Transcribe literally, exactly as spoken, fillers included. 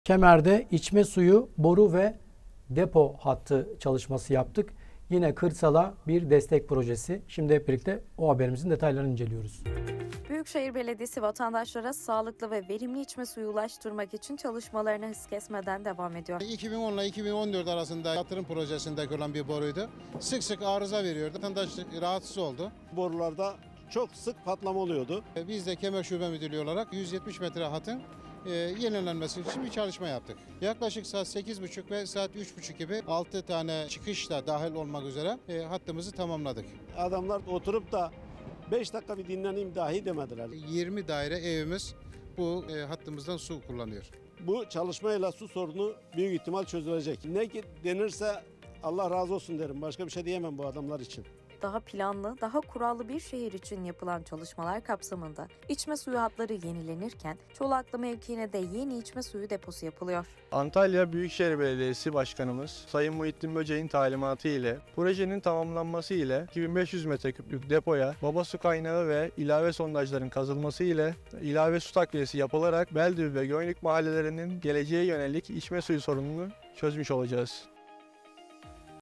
Kemer'de içme suyu, boru ve depo hattı çalışması yaptık. Yine kırsala bir destek projesi. Şimdi hep birlikte o haberimizin detaylarını inceliyoruz. Büyükşehir Belediyesi vatandaşlara sağlıklı ve verimli içme suyu ulaştırmak için çalışmalarına hız kesmeden devam ediyor. iki bin on ile iki bin on dört arasında yatırım projesindeki olan bir boruydu. Sık sık arıza veriyordu. Vatandaş rahatsız oldu. Borularda çok sık patlama oluyordu. Biz de Kemer Şube Müdürlüğü olarak yüz yetmiş metre hatın e, yenilenmesi için bir çalışma yaptık. Yaklaşık saat sekiz buçuk ve saat üç buçuk gibi altı tane çıkışla dahil olmak üzere e, hattımızı tamamladık. Adamlar oturup da beş dakika bir dinleneyim dahi demediler. yirmi daire evimiz bu e, hattımızdan su kullanıyor. Bu çalışmayla su sorunu büyük ihtimal çözülecek. Ne ki denirse Allah razı olsun derim. Başka bir şey diyemem bu adamlar için. Daha planlı, daha kurallı bir şehir için yapılan çalışmalar kapsamında içme suyu hatları yenilenirken Çolaklı mevkiine de yeni içme suyu deposu yapılıyor. Antalya Büyükşehir Belediyesi Başkanımız Sayın Muhittin Böceğin talimatı ile projenin tamamlanması ile iki bin beş yüz metreküplük depoya baba su kaynağı ve ilave sondajların kazılması ile ilave su takviyesi yapılarak Beldibi ve Göynük mahallelerinin geleceğe yönelik içme suyu sorununu çözmüş olacağız.